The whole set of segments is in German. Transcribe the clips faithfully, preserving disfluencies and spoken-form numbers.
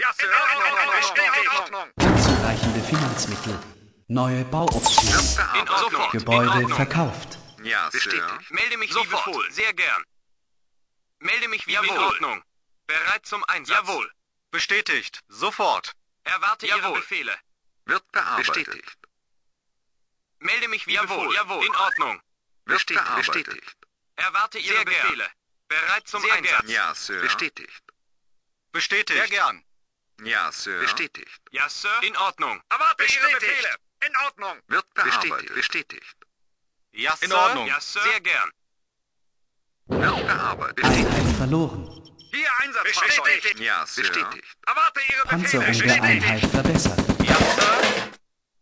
Ja, Sir. Bestätigt. Unzureichende Finanzmittel. Neue Bauoptionen. In Ordnung. Gebäude In Ordnung. verkauft. Ja, Sir. Melde mich wie befohlen. Sehr gern. Melde mich wie in Ordnung. Bereit zum Einsatz. Jawohl. Bestätigt. Sofort. Erwarte Ihre Befehle. Wird bearbeitet. Bestätigt. Melde mich wie befohlen. Jawohl. In Ordnung. Wird Bestätigt. bearbeitet. Bestätigt. Erwarte Ihre Sehr gern. Befehle. Bereit zum Sehr Einsatz. gern. Ja, Sir. Bestätigt. Bestätigt. Sehr gern. Ja, Sir. Bestätigt. Ja, Sir. In Ordnung. Erwarte Ihre Bestätigt. Befehle. In Ordnung. Wird Bestätigt. bearbeitet. Bestätigt. Ja, In Sir. Ordnung. Ja, Sir. Sehr gern. Wird bearbeitet. Einheit verloren. Hier Einsatzfahrzeug. Bestätigt. Ja, Sir. Bestätigt. Erwarte Ihre Panzerung Befehle. der Bestätigt. Einheit verbessert. Ja, Sir.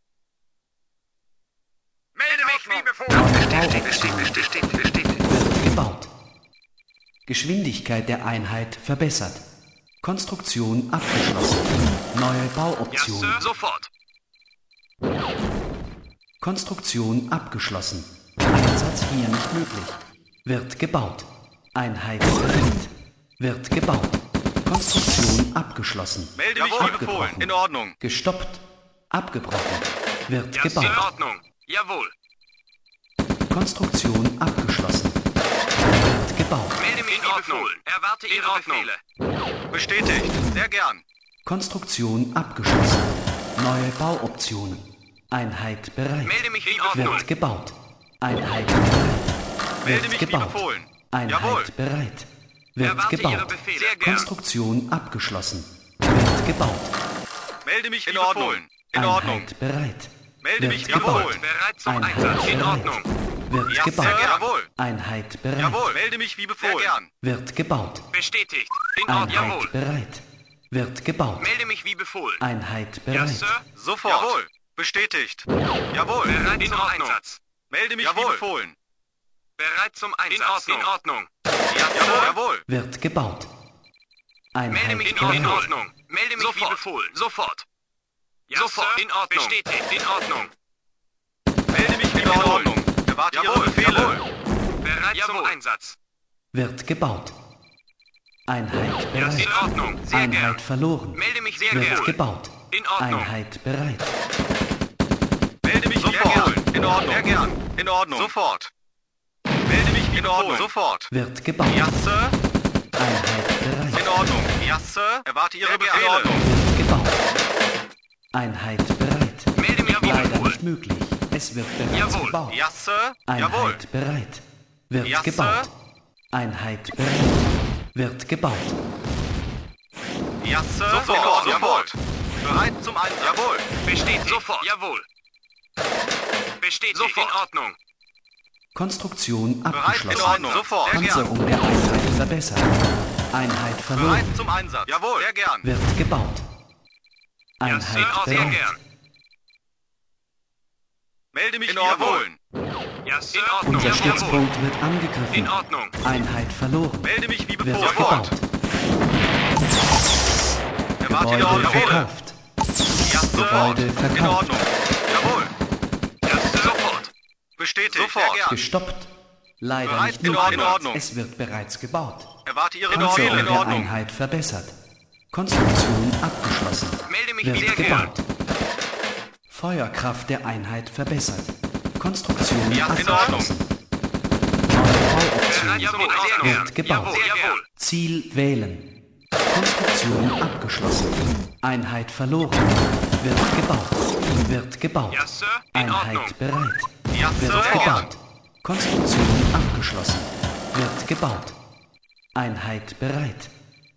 Melde mich wie Neue befohlen. Bestätigt. Bauoptionen. Bestätigt. Bestätigt. Wird gebaut. Geschwindigkeit der Einheit verbessert. Konstruktion abgeschlossen. Neue Ja, Bauoptionen. Sir. Sofort. Konstruktion abgeschlossen. Einsatz hier nicht möglich. Wird gebaut. Einheit bereit. Wird gebaut. Konstruktion abgeschlossen. Melde mich Jawohl. wie befohlen. Abgebrochen. In Ordnung. Gestoppt. Abgebrochen. Wird Ja, Sir. In gebaut. Ordnung. Jawohl. Konstruktion abgeschlossen. Wird gebaut. Melde mich wie befohlen. Erwarte Ihre Befehle. Bestätigt. Sehr gern. Konstruktion abgeschlossen. Neue Bauoptionen. Einheit bereit. Melde mich wie Ordnung. Wird gebaut. Einheit bereit. Melde Wird mich wie gebaut. befohlen. Einheit Jawohl. bereit. Wird Erwarte Ihre gebaut. Befehle. Sehr gern. Konstruktion abgeschlossen. Wird gebaut. Melde mich wie In Ordnung. befohlen. In Ordnung. Einheit bereit. Melde Wird mich wie gebaut. befohlen. Bereit zum Einheit Einsatz. In bereit. Ordnung. Wird Ja, gebaut. Sir. Jawohl. Einheit bereit. Jawohl. Melde mich wie Sehr befohlen. gern. Wird gebaut. Bestätigt. In Ordnung. Einheit Jawohl. bereit. Wird gebaut. Melde mich wie befohlen. Einheit Ja, bereit. Sir. Sofort. Jawohl. Bestätigt. Jawohl. Bereit In zum Ordnung. Einsatz. Melde mich Jawohl. wie befohlen. Bereit zum Einsatz. Ordnung. In Ordnung. Ja, jawohl. Jawohl. Wird gebaut. Melde Einheit mich in bereit. Ordnung. Melde mich wie befohlen. Sofort. Ja, Sofort. Sir. In Ordnung. Bestätigt. In Ordnung. Melde mich wie in Ordnung. Erwarte Ihre Jawohl. Befehle. Jawohl. Bereit zum Einsatz. Wird gebaut. Einheit Ja, in bereit. Ordnung. Sehr gern. Einheit verloren. Melde mich sehr Wird gern. gebaut. In Ordnung. Einheit bereit. Melde mich Sehr sofort. gern. In Ordnung. Sehr gern. In Ordnung. Sofort. Melde mich wie in Ordnung. Sofort. Wird gebaut. Ja, Sir. Einheit bereit. In Ordnung. Ja, Sir. Erwarte Ihre Sehr Befehle. gern. In Ordnung. Wird gebaut. Einheit bereit. Melde mich wie Leider befohlen. nicht möglich. Es wird bereits Jawohl. gebaut. Ja, Sir. Jawohl. Einheit bereit. Wird Ja, gebaut. Sir. Einheit bereit. Wird gebaut. Ja, Sir. Sofort. In Ordnung. Jawohl. Bereit zum Einsatz. Jawohl. Bestätigt. Sofort. Jawohl. Bestätigt. Sofort. In Ordnung. Konstruktion Bereit in abgeschlossen. Ordnung. Sofort. Sehr gern. Panzerung der Einheit verbessert. Einheit Bereit verloren. zum Einsatz. Jawohl. Sehr gern. Wird gebaut. Ja, Einheit Sir. Sehr bereit. gern. Melde mich In wie Ordnung. befohlen. Ja, Sir. In Ordnung. Unser Jawohl. Stützpunkt wird angegriffen. In Ordnung. Einheit verloren. Melde mich wie Wird befohlen. gebaut. Erwarte Ihre Gebäude Befehle. verkauft. Ja, Sir. Gebäude In verkauft. Ordnung. Jawohl. Ja, Sir. Sofort. Bestätigt. Sofort. Sehr gern. Gestoppt. Leider Bereit, nicht in möglich. Ordnung. In Ordnung. Es wird bereits gebaut. Erwarte Ihre Panzerung Befehle. In der Ordnung. Einheit verbessert. Konstruktion abgeschlossen. Melde mich Wird sehr gern. gebaut. Feuerkraft der Einheit verbessert. Konstruktion Ja, in Ordnung. abgeschlossen. Neue Bauoptionen. Jawohl. Sehr gern. Wird gebaut. Jawohl. Jawohl. Ziel wählen. Konstruktion abgeschlossen. Einheit verloren. Wird gebaut. Wird gebaut. Ja, Sir. In Ordnung. Einheit bereit. Ja, Wird Sir. gebaut. Konstruktion abgeschlossen. Wird gebaut. Einheit bereit.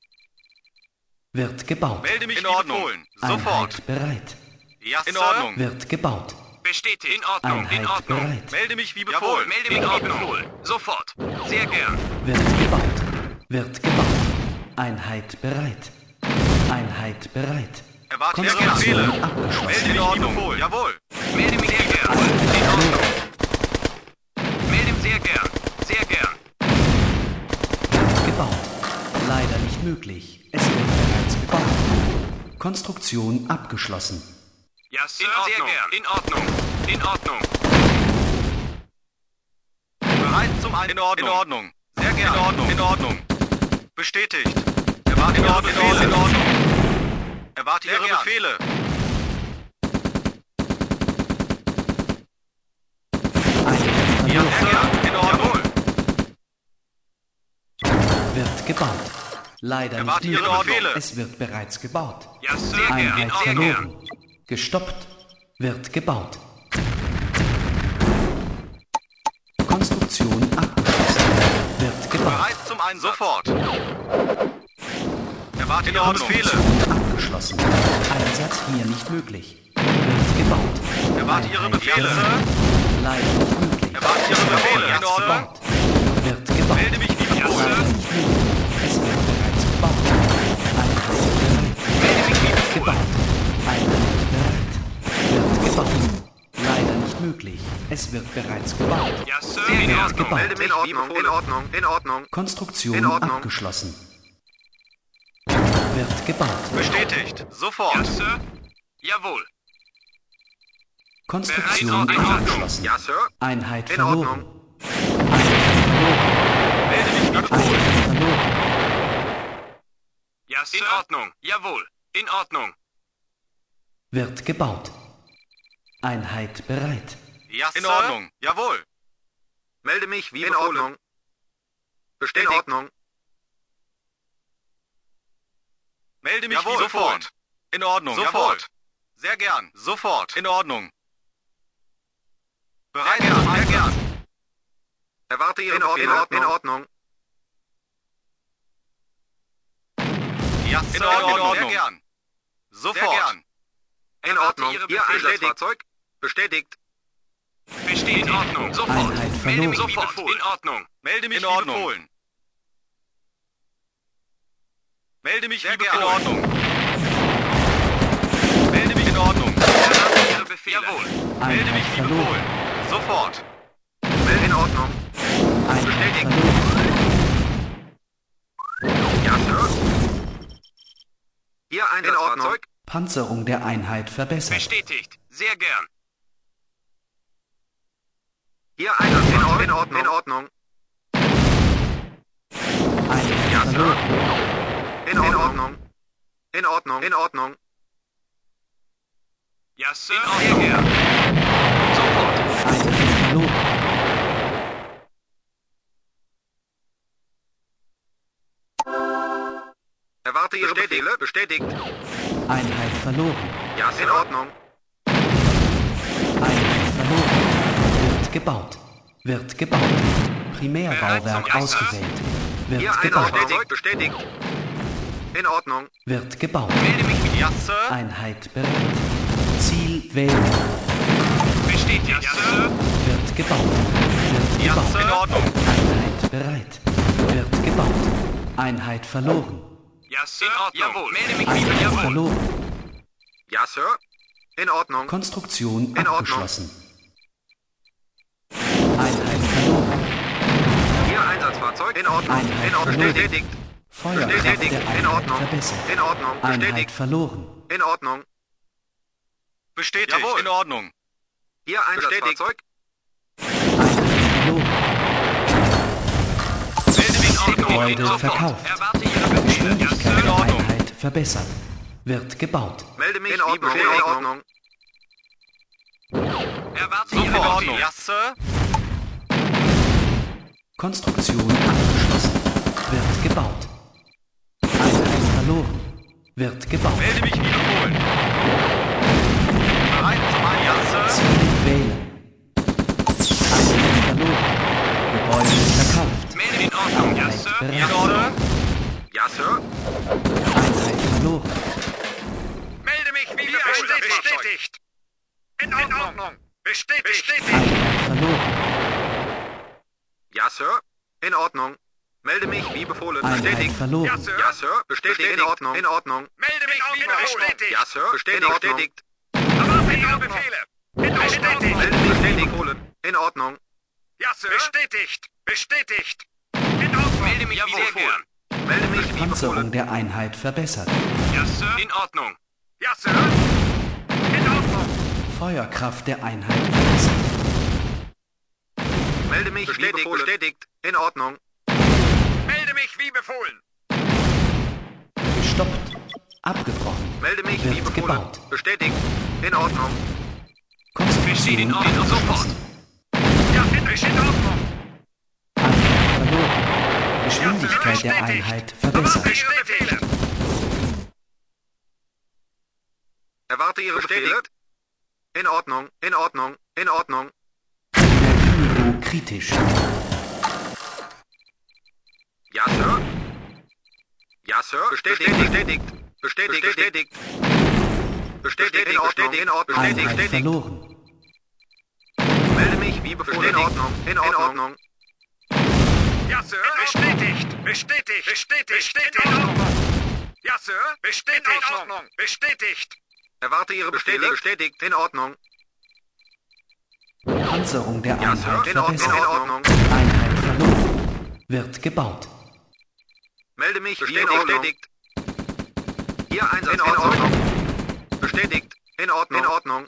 Wird gebaut. Melde mich In wie Ordnung. befohlen. Sofort. Einheit bereit. Ja, In Sir. Ordnung. Wird gebaut. Bestätigt. In Ordnung. In Einheit Ordnung. bereit. Melde mich wie Jawohl. befohlen. Melde mich wie befohlen. Sofort. Sehr gern. Wird gebaut. Wird gebaut. Einheit bereit. Einheit bereit. Erwarte Ihre Konstruktion Befehle. Melde abgeschlossen. mich wie befohlen. Jawohl. Melde mich sehr gern. In Ordnung. Melde mich sehr gern. Sehr gern. Wird gebaut. Leider nicht möglich. Es wird bereits gebaut. Konstruktion abgeschlossen. Ja, Sir. Sehr gern. In Ordnung. In Ordnung. Bereit zum Einsatz. In Ordnung. In Ordnung. Sehr gern. In Ordnung. In Ordnung. Bestätigt. Erwarte Ihre Befehle. In Ordnung. Erwarte Ihre Befehle. Ja, sehr gern. In Ordnung. Wird gebaut. Leider Erwarte nicht Ihre möglich. Befehle. Es wird bereits gebaut. Ja, sehr gern. Einheit Sehr gern. verloren. Gestoppt. Wird gebaut. Konstruktion abgeschlossen. Wird gebaut. Bereit zum Einsatz. Sofort. Erwarte Ihre Befehle. Konstruktion abgeschlossen. Einsatz hier nicht möglich. Wird gebaut. Erwarte Ihre Einheit Befehle. verloren. Leider nicht möglich. Erwarte Ihre Befehle. Bereits In Ordnung. gebaut. Wird gebaut. Melde mich wie Leider befohlen. nicht möglich. Es wird bereits gebaut. Einheit bereit. Melde mich wie Wird befohlen. gebaut. Einheit bereit. Wird gebaut. Leider nicht möglich. Es wird bereits gebaut. Ja, Sir. Wird In Ordnung. gebaut. Melde mich in Ordnung, in Ordnung, in Ordnung. Konstruktion In Ordnung. abgeschlossen. Wird gebaut. Bestätigt. Sofort. Ja, Sir. Jawohl. Konstruktion Bereit, in Ordnung. abgeschlossen. Ja, Sir. Einheit In verloren. Ordnung. Melde mich wie befohlen. Einheit verloren. Ja, Sir. In Ordnung. Jawohl. In Ordnung. Wird gebaut. Einheit bereit. Ja, in Ordnung. Jawohl. Melde mich wie in Ordnung. Bestätigt. In Ordnung. Melde mich wie sofort. In Ordnung. Sofort. Sehr gern. Sofort. In Ordnung. Bereit zum Einsatz. Erwarte Ihre Befehle. In Ordnung. In Ordnung. Ja, in Ordnung. Sehr gern. Sofort. In Ordnung. Ihre Ihr Befehle. Einsatzfahrzeug. Bestätigt. Besteht. In Ordnung. Sofort. Einheit Melde mich verloren. wie befohlen. In Ordnung. Melde mich wie befohlen. Melde mich wie befohlen. In Ordnung. Melde mich in Ordnung. Erwarte Ihre Befehle. Jawohl. Melde mich Einheit wie verloren. befohlen. Sofort. Melde in Ordnung. Einheit Bestätigt. verloren. Ja, Sir. Ihr Einsatzfahrzeug. Panzerung der Einheit verbessert. Bestätigt. Sehr gern. Ihr Einsatzfahrzeug. In Ordnung. In Ordnung. Einheit Ja, Sir. verloren. In Ordnung. In Ordnung. In Ordnung. Ja, Sir. Sehr gern. Sofort. Einheit verloren. Erwarte Ihre Befehle. Bestätigt. Einheit verloren. Ja, in Ordnung. Einheit verloren. Wird gebaut. Wird gebaut. Primärbauwerk Bereit zum ausgewählt. Ihr Wird gebaut. Einsatzfahrzeug. Bestätigt. In Ordnung. Wird gebaut. Melde mich wie Ja, Sir. Einheit bereit. Ziel wählen. Bestätigt. Ja, Sir. Wird gebaut. Wird Ja, gebaut. in Ordnung. Einheit bereit. Wird gebaut. Einheit verloren. Ja, Sir. In Ordnung. Jawohl. Melde mich wie Einheit jawohl. verloren. Ja, Sir. In Ordnung. Konstruktion In Ordnung. abgeschlossen. Einheit verloren. Ihr Einsatzfahrzeug. In Ordnung. Einheit In Ordnung. verloren. Bestätigt. Feuerkraft Bestätigt. der In Einheit Ordnung. verbessert. In Ordnung. Einheit Bestätigt. verloren. In Ordnung. Bestätigt. Jawohl. In Ordnung. Ihr Einsatzfahrzeug. Einheit verloren. Melde mich in Ordnung. Gebäude Sofort. verkauft. Erwarte Ihre Befehle. Ja, Geschwindigkeit Sir. der In Ordnung. Einheit verbessert. Wird gebaut. Melde mich In wie Ordnung. Befehl. In Ordnung. Erwarte Ihre In Ordnung. Befehle. Ja, Sir. Konstruktion abgeschlossen. Wird gebaut. Einheit verloren. Wird gebaut. Melde mich wie befohlen. Bereit zum Einsatz, ja, Sir. Ziel wählen. Einheit verloren. Gebäude verkauft. Melde mich in Ordnung. Ja, Einheit Sir. In bereit. Ordnung. Ja, Sir. Einheit verloren. Melde mich wie befohlen. bestätigt. bestätigt. In Ordnung. Bestätigt. Bestätigt. Einheit verloren. Ja, Sir. In Ordnung. Melde mich wie befohlen. Einheit Bestätigt. verloren. Ja, Sir. Ja, Sir. Bestätigt. In Ordnung. In Ordnung. Melde mich wie bestätigt. Ja, Sir. Bestätigt. Bestätigt. Erwarte Ihre Befehle. In bestätigt. Melde mich bestätigt. Befohlen. In Ordnung. Ja, Sir. Bestätigt. Bestätigt. In Ordnung. Melde mich wie sehr gern. Melde mich wie Panzerung befohlen. der Einheit verbessert. Ja, Sir. In Ordnung. Ja, Sir. In Ordnung. Feuerkraft der Einheit verbessert. Melde mich wie befohlen. Bestätigt. In Ordnung. Melde mich wie befohlen. Gestoppt. Abgebrochen. Melde mich wie Wird befohlen. gebaut. Bestätigt. In Ordnung. Konstruktion in Ordnung. abgeschlossen. Ja, ist in Ordnung. Einheit verloren. Geschwindigkeit der bestätigt. Einheit verbessert. Befehle. Erwarte Ihre Befehle. In Ordnung. In Ordnung. In Ordnung. Energieniveau kritisch. Ja, Sir. Ja, Sir. Bestätigt. Bestätigt. Bestätigt. Bestätigt. Bestätigt. In Ordnung. In Ordnung. Bestätigt. Einheit Bestätigt. verloren. Melde mich wie befohlen. In Ordnung. In Ordnung. Ja, Sir. Bestätigt. Bestätigt. Bestätigt. Bestätigt. In Ordnung. Ja, Sir. Bestätigt. In Ordnung. Bestätigt. Erwarte Ihre Befehle. Bestätigt. In Ordnung. Panzerung der Ja, Sir. Einheit In Ordnung. In verbessert. Ordnung. Einheit verloren. Wird gebaut. Melde mich wie bestätigt. Ihr Einsatz. In Ordnung. Bestätigt. In Ordnung. In Ordnung.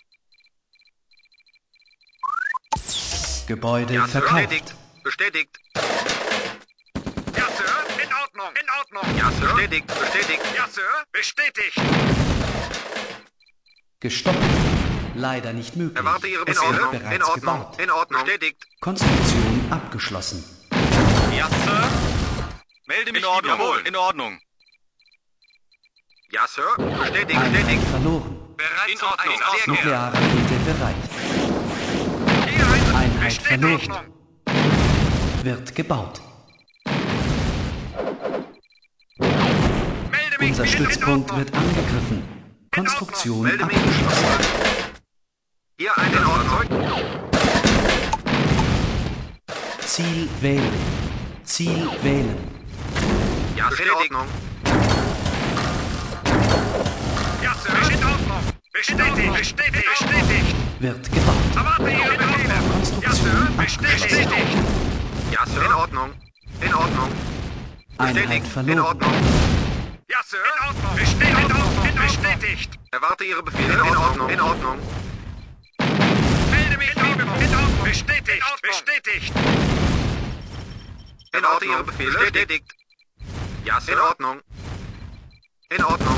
Gebäude Ja, Sir. verkauft. Bestätigt. Bestätigt. Ja, Sir. In Ordnung. In Ordnung. Ja, Sir. Bestätigt. Bestätigt. Ja, Sir. Bestätigt. Gestoppt. Leider nicht möglich. Erwarte Ihre Es Befehle. wird In bereits Ordnung. gebaut. In Ordnung. Bestätigt. Konstruktion abgeschlossen. Ja, Sir. Melde mich In Ordnung. wiederholen. In Ordnung. Ja, Sir. Bestätigt. Einheit Bestätigt. verloren. Bereit In zum Ordnung. Einsatz. Sehr gern. Nuklearrakete bereit. Hier ein Einheit Bestätigt. verloren. Wird gebaut. Melde mich Unser wie in Stützpunkt Ordnung. wird angegriffen. Konstruktion Melde mich. abgeschlossen. Ihr Einsatzfahrzeug. Ziel wählen. Ziel wählen. Ja, Sir. In Ordnung. Ja, Sir. In Ordnung. Bestätigt. Bestätigt. Bestätigt. Wird gebaut. Erwarte Ihre Befehle. Ja, Sir. Bestätigt. Ja, Sir. In Ordnung. In Ordnung. Einheit Bestätigt. In verloren. Ordnung. Ja, Sir. In Ordnung. Bestätigt. In Ordnung. Bestätigt. Erwarte Ihre Befehle. In Ordnung. In Ordnung. Melde mich wie befohlen. In Ordnung. Bestätigt. Bestätigt. Erwarte Ihre Befehle. Bestätigt. Ja, Sir. In Ordnung. In Ordnung.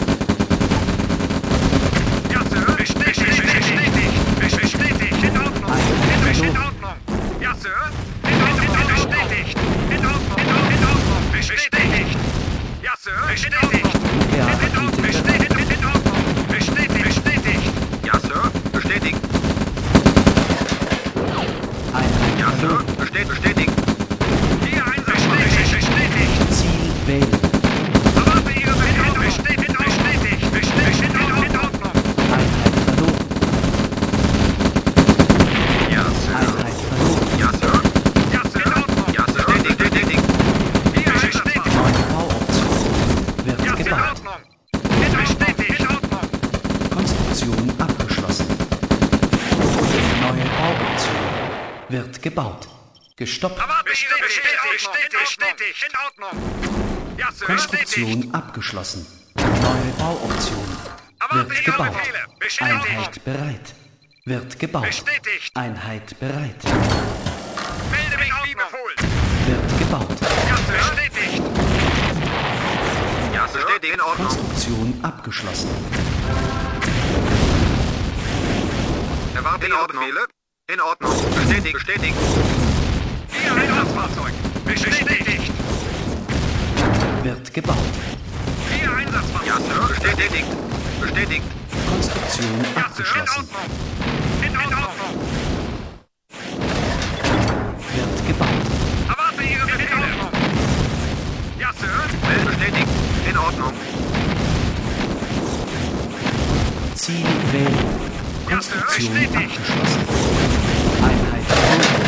Ja, Sir. Bestätigt. Bestätigt. Bestätigt. In Ordnung. In Ordnung. Ja, Sir. In Ordnung. Bestätigt. In Ordnung. In Ordnung. Bestätigt. Ja, Sir. Bestätigt. In Ordnung. Bestätigt. In Ordnung. Bestätigt. Bestätigt. Ja, Sir. Bestätigt. Einheit Ja, Sir. verloren. Bestätigt. Bestätigt. Hier Einsatz. Bestätigt. Ziel wählen. Erwarte Ihre Befehle. Bestätigt. Bestätigt. Bestätigt. In Ordnung. Einheit verloren. Ja, Sir. Einheit verloren. Ja, Sir. Ja, Sir. In Ordnung. Ja, Sir. Bestätigt. Bestätigt. Hier Einsatz. Neue Bauoption. Wird Ja, in gebaut. Ordnung. Bestätigt. In Ordnung. Konstruktion abgeschlossen. Neue Bauoption. Wird gebaut. Gestoppt. Erwarte Ihre Befehle. Bestätigt. In Ordnung. Ja, Sir. Bestätigt. Konstruktion abgeschlossen. Neue Bauoption. Erwarte Wird Ihre gebaut. Befehle. Bestätigt. Einheit bereit. Wird gebaut. Bestätigt. Einheit bereit. Melde mich wie befohlen. Wird gebaut. Ja, Sir. Bestätigt. Ja, Sir. Bestätigt. In Ordnung. Konstruktion abgeschlossen. Erwarte Ihre Befehle. In Ordnung. Bestätigt. Bestätigt. Hier Einsatzfahrzeug. Bestätigt. Wird gebaut. Hier Einsatzfahrzeug. Ja, Sir. Bestätigt. Bestätigt. Konstruktion Ja, Sir. In abgeschlossen. Ordnung. In Ordnung. Wird gebaut. Erwarte Ihre Befehle. Ja, Sir. Melde bestätigt. In Ordnung. Ziel wählen. Ja, Sir. Konstruktion Bestätigt. abgeschlossen. Einheit verloren.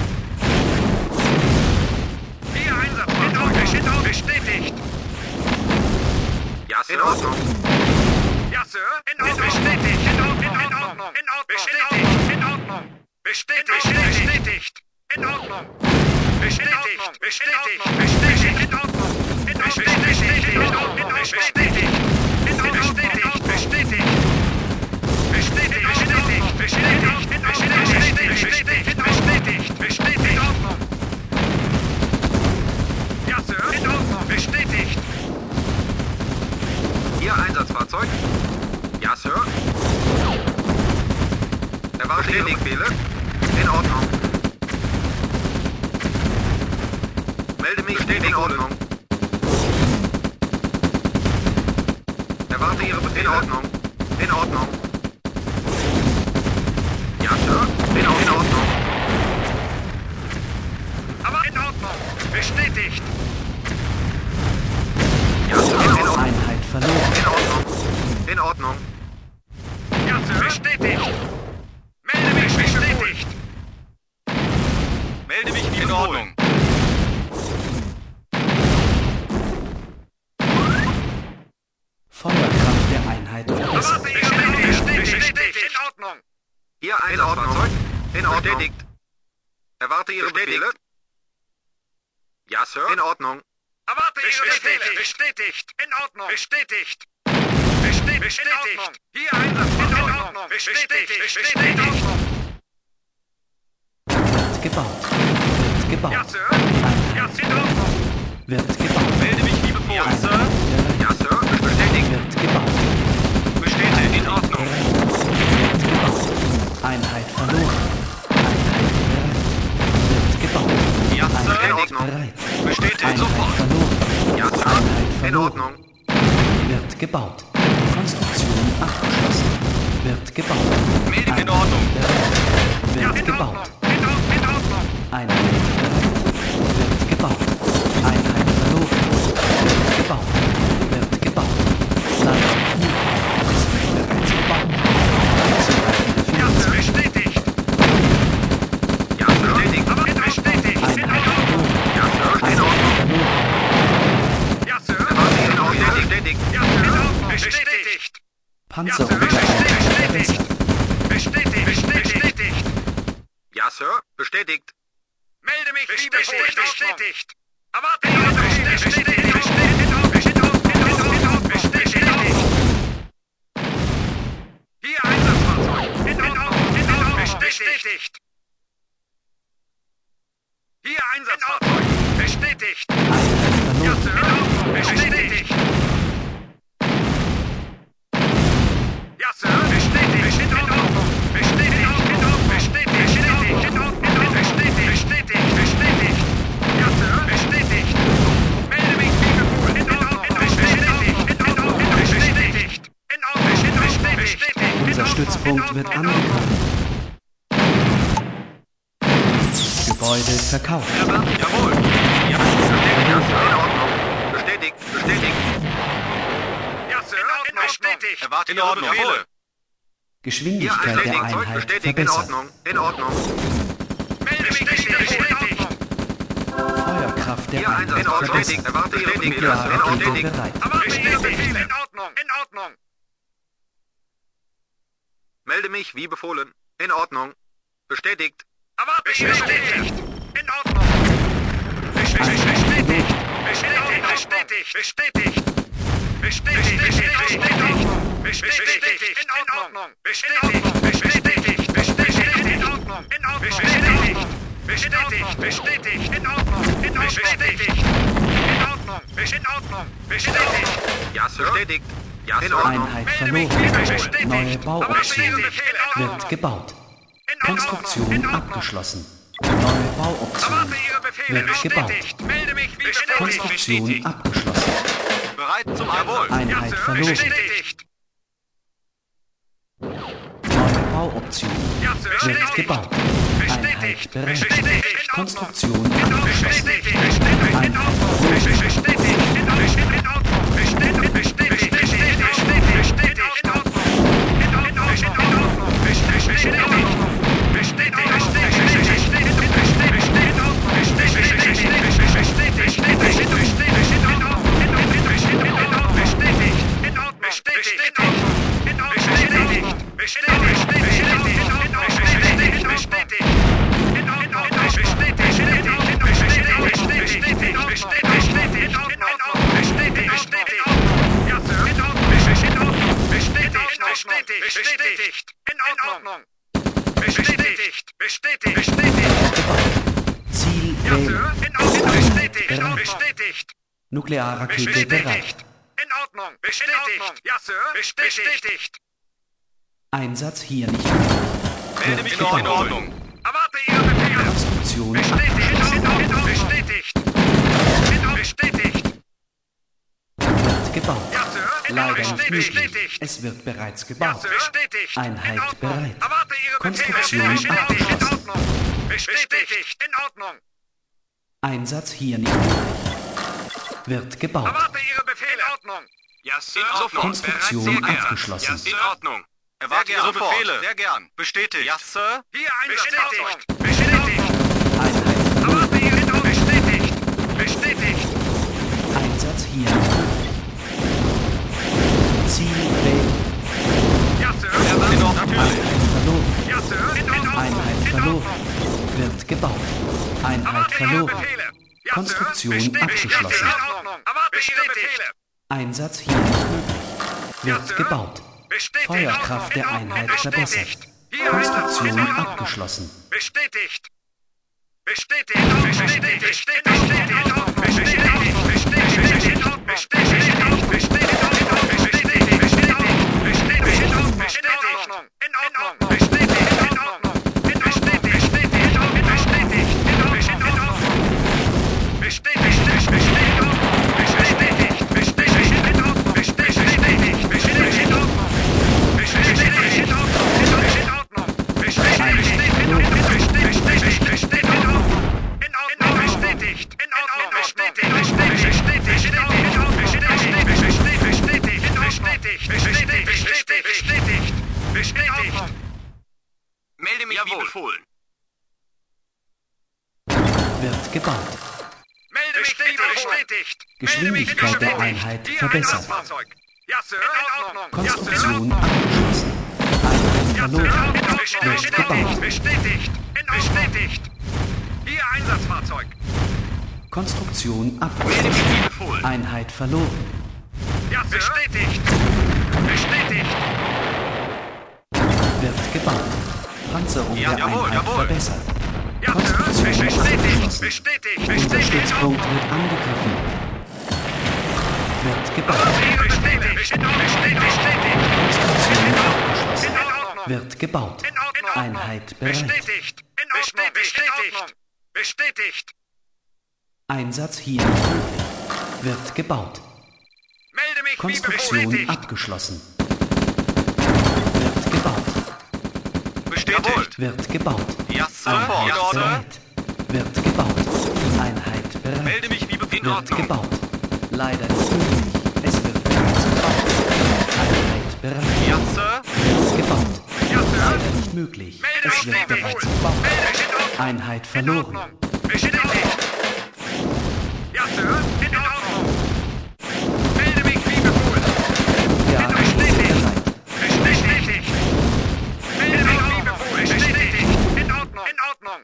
Hier Einsatzfahrzeug. Bestätigt. Bestätigt. Ja, Sir. In Ordnung. Ja, Sir. In Ordnung. Bestätigt. In Ordnung. In Ordnung. In Ordnung. Bestätigt. In Ordnung. Bestätigt. Bestätigt. In Ordnung. Bestätigt. Bestätigt. Bestätigt. In Ordnung. In Ordnung. Bestätigt. In Ordnung. Bestätigt. In Ordnung. Bestätigt. Bestätigt. Bestätigt. Bestätigt. Bestätigt. Bestätigt. Bestätigt. Bestätigt. Bestätigt. In Ordnung. Ja, Sir. In Ordnung. Bestätigt. Ihr Erwarte Ihre Befehle. In Ordnung. Melde mich. In Ordnung. Erwarte Ihre Befehle. In Ordnung. In Ordnung. Ja, Sir. In Ordnung. Aber in Ordnung. Bestätigt. Ja, Sir. In Ordnung. Einheit verloren. In Ordnung. In Ordnung. Ja, Sir. Bestätigt. Melde mich. Bestätigt. Melde mich wie in Ordnung. Feuerkraft der Einheit verbessert. Erwarte Ihre Befehle. Bestätigt. In Ordnung. Hier ein Ordnung. In Ordnung. Bestätigt. Erwarte Ihre Befehle. Ja, Sir. In Ordnung. Erwarte Ihre Befehle. Bestätigt. In Ordnung. Bestätigt. Bestätigt. Bestätigt. Hier Einsatz. In Ordnung. Bestätigt. Bestätigt. Wird gebaut. Wird gebaut. Ja, Sir. Einheit Ja, in Ordnung. wird gebaut. Melde mich wie befohlen, Einheit Sir. bereit. Ja, Sir. Bestätigt. Wird gebaut. Bestätigt. In Ordnung. Wird gebaut. Einheit verloren. Einheit bereit. Wird gebaut. Ja, Sir. Einheit In Ordnung. bereit. Bestätigt. Einheit Sofort. verloren. Ja, Sir. Einheit In verloren. Ordnung. Wird gebaut. Konstruktion abgeschlossen. Wird gebaut. Melde mich in Einheit Ordnung. bereit. Ja, Wird in gebaut. Ordnung. In Ordnung. In Ordnung. Einheit bereit. Wird gebaut. Einheit verloren. Wird gebaut. Wird gebaut. Leitung vier. Es wird bereits gebaut. Zureichende Ja, Sir. Finanzen. Bestätigt. Ja, Sir. Bestätigt. Aber in bestätigt. In Einheit Ordnung. verloren. Ja, Sir. In Einheit Ordnung. verloren. Ja, Sir. Erwarte Ihre Befehle. Bestätigt. Ja, Sir. In Ordnung. Bestätigt. Panzerung der Einheit verbessert. Bestätigt. Bestätigt. Ja, Sir. Bestätigt. Melde mich wie befohlen. Bestätigt. Erwarte Ihre Befehle. Bestätigt. Bestätigt. Bestätigt. Hier Einsatzfahrzeug. In Ordnung. In Ordnung. Bestätigt. Hier Einsatzfahrzeug. Bestätigt. Einheit Ja, verloren. Sir. In Ordnung. Bestätigt. Ja, Sir. Bestätigt. In Ordnung. Bestätigt. In Ordnung. Bestätigt. In Ordnung. In Ordnung. Bestätigt. Bestätigt. Bestätigt. Ja, Sir. Bestätigt. Melde mich wie befohlen. In Ordnung. Bestätigt. In Ordnung. Bestätigt. In Ordnung. Bestätigt. Unser Stützpunkt wird angegriffen. Gebäude verkauft. Jawohl. Ja, Ja, Sir. In Ordnung. Bestätigt. Bestätigt. Ja, Sir. In Ordnung. Bestätigt. erwarte In Ihre Ordnung. Befehle. Hier ein Geschwindigkeit der Bestätigt. Zeug Einheit bestätigt. In verbessert. Ordnung. In Ordnung. Melde mich wie bestätigt. Feuerkraft der Hier ein Einheit In Ordnung. Bestätigt. verbessert. Erwarte Ihre Befehle. In Nuklearrakete Ordnung. bereit. Erwarte Ihre Befehle. In Ordnung. In Ordnung. Melde mich wie befohlen. In Ordnung. Bestätigt. Erwarte Ihre Befehle. In Ordnung. Bestätigt. Bestätigt. Bestätigt. Bestätigt. Bestätigt. Bestätigt. Bestätigt. In Ordnung. Bestätigt. Bestätigt. Bestätigt. In Ordnung. In Ordnung. Bestätigt. Bestätigt. Bestätigt. In Ordnung. In Ordnung. Bestätigt. In Ordnung. In Ordnung. Bestätigt. Ja, Sir. Bestätigt. Ja, In Sir. Einheit Melde mich wie verloren. bestätigt. Neue Bauoption. Ihre Befehle. In Wird Ordnung. gebaut. In Ordnung. In Konstruktion Ordnung. abgeschlossen. Neue Bauoption. Erwarte Ihre Befehle. Wird gebaut. Bestätigt. Melde mich wie bestätigt. Konstruktion abgeschlossen. Bereit zum Jawohl. Ja, Einheit Sir. verloren. Bestätigt. Neue Bauoption. Ja, Sir. Wird Bestätigt. gebaut. Bestätigt. Einheit bereit. Bestätigt. Konstruktion In Ordnung. abgeschlossen. Bestätigt. Bestätigt. In Ordnung. Bestätigt. In Ordnung. In Ordnung. Bestätigt. Bestätigt. Bestätigt. Bestätigt. In Ordnung. In Ordnung. In Ordnung. Bestätigt. In Ordnung. Bestätigt. Bestätigt. Bestätigt. In Ordnung. Bestätigt. Bestätigt. Bestätigt. In Ordnung. In Ordnung. Bestätigt. In Ordnung. Bestätigt. In Ordnung. Bestätigt. In Ordnung. In Ordnung. Bestätigt. Bestätigt. Bestätigt. In Ordnung. Bestätigt. Bestätigt. In Ordnung. Bestätigt. Bestätigt. Bestätigt. Bestätigt. Bestätigt. In Ordnung. Bestätigt. Bestätigt. Ja, Sir. In Ordnung. In Ordnung. Bestätigt. Bestätigt. Bestätigt. In Ordnung. Bestätigt. Bestätigt. Bestätigt. Ziel Ja, wählen. Sir. In Ordnung. Bestätigt. Bereit. Bestätigt. Nuklearrakete bereit. Bestätigt. In Ordnung. Bestätigt. Ja, Sir. Bestätigt. Einsatz hier nicht möglich. Melde mich in Ordnung. Erwarte Ihre Befehle. Konstruktion Bestätigt. abgeschlossen. Bestätigt. Bestätigt. Wird gebaut. Ja, Sir. Leider nicht Bestätigt. möglich. Bestätigt. Es wird bereits Ja, gebaut. Sir. Bestätigt. Einheit In Ordnung. bereit. Erwarte Ihre Konstruktion Befehle. Bestätigt. In abgeschlossen. Ordnung. Bestätigt. In Ordnung. Einsatz hier nicht möglich. Wird gebaut. Erwarte Ihre Befehle. In Ordnung. Ja, Sir. Konstruktion Bereits sehr gern. abgeschlossen. Ja, in Ordnung. Erwarte Sehr Ihre gern. Befehle. Sehr gern. Bestätigt. Ja, Sir. Hier Einsatzfahrzeug. Bestätigt. Einheit verloren. Erwarte Ihre Befehle. Bestätigt. Bestätigt. Einsatz hier nicht möglich. Ziel wählen. Ja, Sir. In Ordnung. Natürlich. Einheit verloren. Ja, Sir. In Ordnung. Einheit In verloren. Ordnung. Wird gebaut. Einheit Erwarte Ihre verloren. Befehle. Ja, Sir. Konstruktion Bestätigt. abgeschlossen. In Ordnung. Erwarte Ihre Befehle. Einsatz hier nicht möglich. Wird Sir. gebaut. Bestätigt. Feuerkraft der In Ordnung. Einheit Bestätigt. verbessert. Hier Konstruktion Einsatz. In Ordnung. abgeschlossen. Bestätigt. Bestätigt. Bestätigt. Bestätigt. In Ordnung. Bestätigt. Bestätigt. In Ordnung. Bestätigt. Bestätigt. Bestätigt. Bestätigt. Bestätigt. In Ordnung. Bestätigt. In Ordnung. Bestätigt. In Ordnung. Bestätigt. Bestätigt. In Ordnung. Bestätigt. In Ordnung. Bestätigt. Bestätigt. In Ordnung. Bestätigt. Bestätigt. In Ordnung. Bestätigt. Bestätigt. In Ordnung. Bestätigt. In Ordnung. In Ordnung. Bestätigt. In Ordnung. Bestätigt. Bestätigt. In Ordnung. In Ordnung. Bestätigt. In Ordnung. Bestätigt. Bestätigt. In Ordnung. Bestätigt. Bestätigt. Bestätigt. In Ordnung. Bestätigt. Bestätigt. Bestätigt. Bestätigt. Melde mich wie befohlen. Wird gebaut. Melde mich wie bestätigt. Geschwindigkeit der Einheit verbessert. Ja, Sir. In Ordnung. Konstruktion abgeschlossen. Einheit verloren. Wird gebaut. Bestätigt. In Bestätigt. Hier Einsatzfahrzeug. Konstruktion Melde abgeschlossen. mich wie befohlen. Einheit verloren. Ja, Sir. Bestätigt. Bestätigt. Wird gebaut. Panzerung Ja, der jawohl, Einheit jawohl. verbessert. Ja, Sir. Konstruktion Bestätigt. abgeschlossen. Bestätigt. Unser Bestätigt. Stützpunkt wird angegriffen. Wird gebaut. Bestätigt. Bestätigt. Bestätigt. Konstruktion abgeschlossen. In Ordnung. Wird gebaut. In Ordnung. Einheit bereit. Bestätigt. In Ordnung. Bestätigt. Bestätigt. Einsatz hier nicht möglich. Wird gebaut. Melde mich wie Konstruktion bestätigt. abgeschlossen. Wird gebaut. Bestätigt. Wird gebaut. Ja, Sir. Einheit In Ordnung. bereit. Wird gebaut. Einheit bereit. Melde mich wie befohlen. Wird gebaut. Leider nicht möglich. Es wird bereits gebaut. Einheit bereit. Ja, Sir. Wird gebaut. Ja, Sir. Leider nicht möglich. Melde Es mich wird wie bereits befohlen. gebaut. Melde mich in Ordnung. Einheit In verloren. Ordnung. Bestätigt. Ja, Sir. In Ordnung. Melde mich wie befohlen. Ja, Bestätigt. bereit. Bestätigt. Melde mich wie befohlen. Bestätigt. In Ordnung. In Ordnung.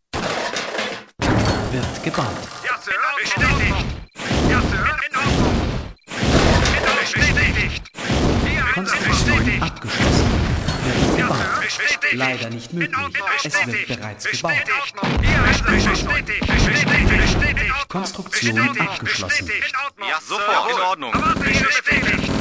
Wird gebaut. Ja, Sir. Bestätigt. Ja, Sir. In Ordnung. In Ordnung. Bestätigt. Hier Konstruktion bestätigt. abgeschlossen. Wird Ja, gebaut. Sir. Bestätigt. Leider nicht möglich. In Ordnung. Es wird Bestätigt. bereits gebaut. Bestätigt. Hier bestätigt. Bestätigt. Bestätigt. Konstruktion Bestätigt. abgeschlossen. Bestätigt. In Ordnung. Ja, sofort. In Ordnung. Erwarte Ihre Befehle.